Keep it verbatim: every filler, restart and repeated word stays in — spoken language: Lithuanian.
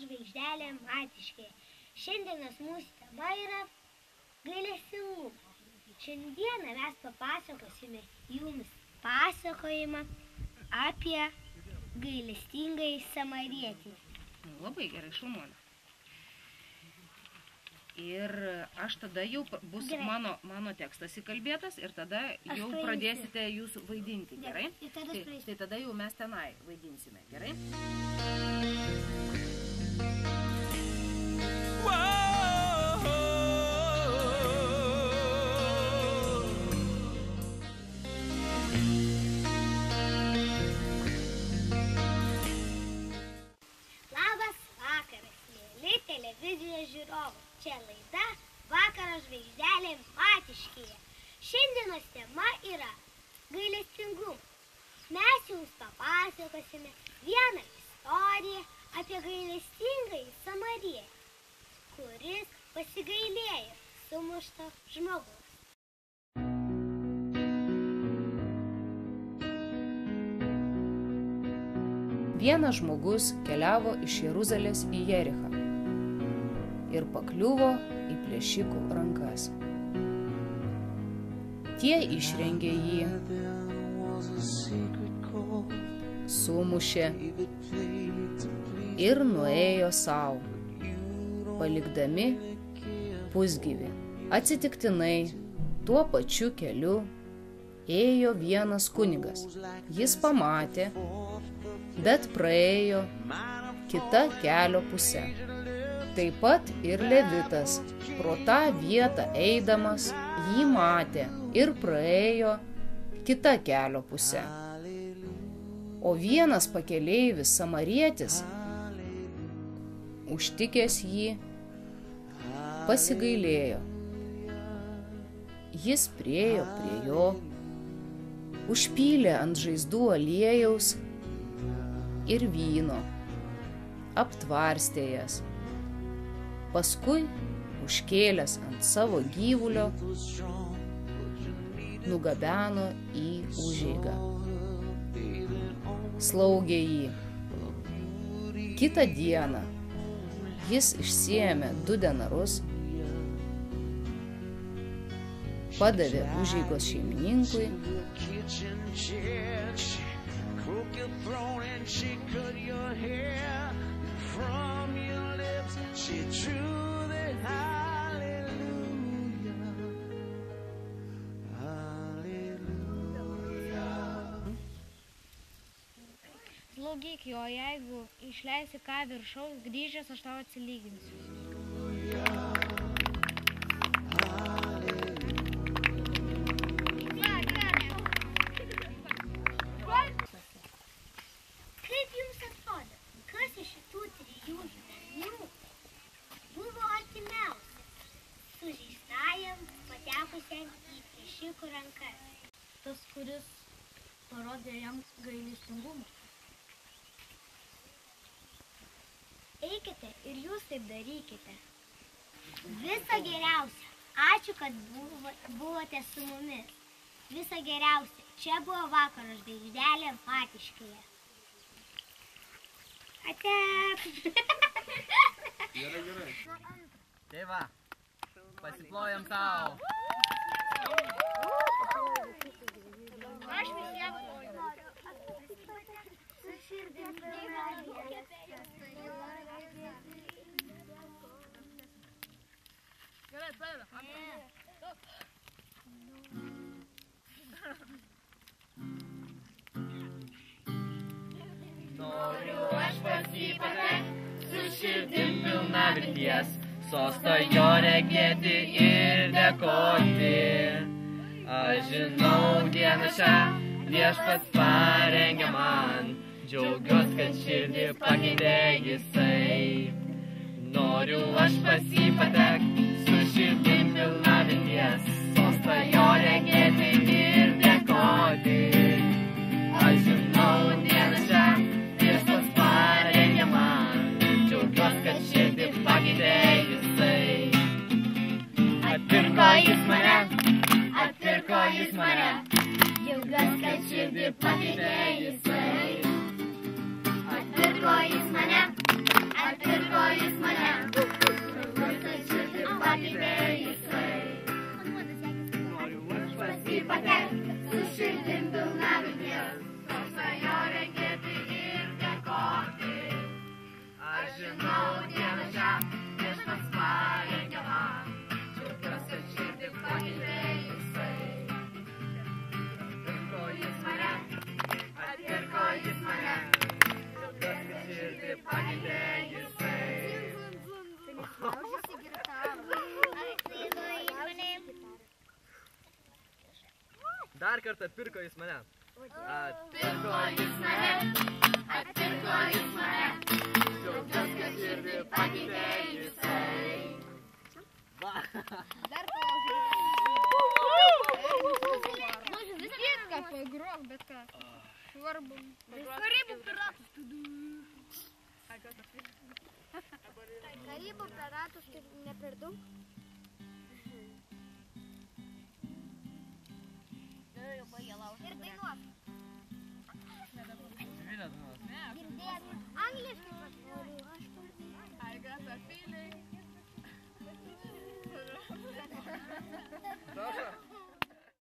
žvaigždelė matiškė. Šiandienos mūsų tema yra gailestingumas. Šiandieną mes papasakosime jums pasakojimą apie gailestingąjį samarietį. Labai gerai, šaunuolė. Ir aš tada jau bus mano, mano tekstas įkalbėtas ir tada jau pradėsite jūs vaidinti, gerai? Tai, tai tada jau mes tenai vaidinsime, gerai? Labas vakaras, mieli televizijos žiūrovai. Čia laida Vakaro žvaigždelė matiškėje. Šiandienos tema yra gailestingumas. Mes jums papasakosime vieną istoriją apie gailestingąjį samarietį, kuris pasigailėjo sumušto žmogaus. Vienas žmogus keliavo iš Jeruzalės į Jerichą ir pakliuvo į plėšikų rankas. Tie išrengė jį, sumušė ir nuėjo savo, palikdami pusgyvį. Atsitiktinai tuo pačiu keliu ėjo vienas kunigas. Jis pamatė, bet praėjo kita kelio pusė. Taip pat ir Levitas, pro tą vietą eidamas, jį matė ir praėjo kita kelio pusė. O vienas pakeleivis samarietis, užtikęs jį, pasigailėjo. Jis priėjo prie jo, užpylė ant žaizdų aliejaus ir vyno, aptvarstė jas. Paskui, užkėlęs ant savo gyvulio, nugabeno į užeigą. Slaugė jį. Kitą dieną jis išsiėmė du denarus, padavė užeigos šeimininkui Slaugyk jo, jeigu išleisi ką viršaus, grįžęs aš tau atsilyginsiu. Kaip jums atrodo, kas iš šitų trijų žmonių buvo artimiausias sužeistajam patekusiam į plėšikų rankas? Tas, kuris parodė jam gailestingumą. Eikite ir jūs taip darykite. Viso geriausio. Ačiū, kad buvote su mumis. Viso geriausio. Čia buvo Vakaro žvaigždelė matiškėje. Ate. Gerai, gerai. Tai va, pasiplojam tau. Aš visiems ploju. Su širdim Gerai, pradeda. Noriu aš pas jį patekt, su širdim pilna vilties, sosto jo regėti ir dėkoti. Aš žinau dieną šią, viešpats parengė man, džiaugiuos, kad širdį pakeitė jisai. Noriu aš pas jį patekt, su širdim pilna vilties, sosto jo regėti ir dėkoti. Aš žinau dieną šią, viešpats parengė man, džiaugiuos, kad širdį pakeitė jisai. Atpirko jis mane, atpirko jis mane, džiaugiuos, kad širdį pakeitė jisai. Atpirko jis mane, atpirko žinau dieną šią, viešpats parengė man, džiaugiuos, kad širdį pakeitė jisai. Atpirko jis mane, atpirko jis mane, džiaugiuos, kad širdį pakeitė jisai. Dar kartą atpirko jis mane. Atpirko jis mane, atpirko jis mane, džiaugiuos, kad širdį pakeitė jisai. Dar palaukit. Kitką pagrok, bet ką. Svarbu. Karibų piratus. Karibų piratus tai ne per daug.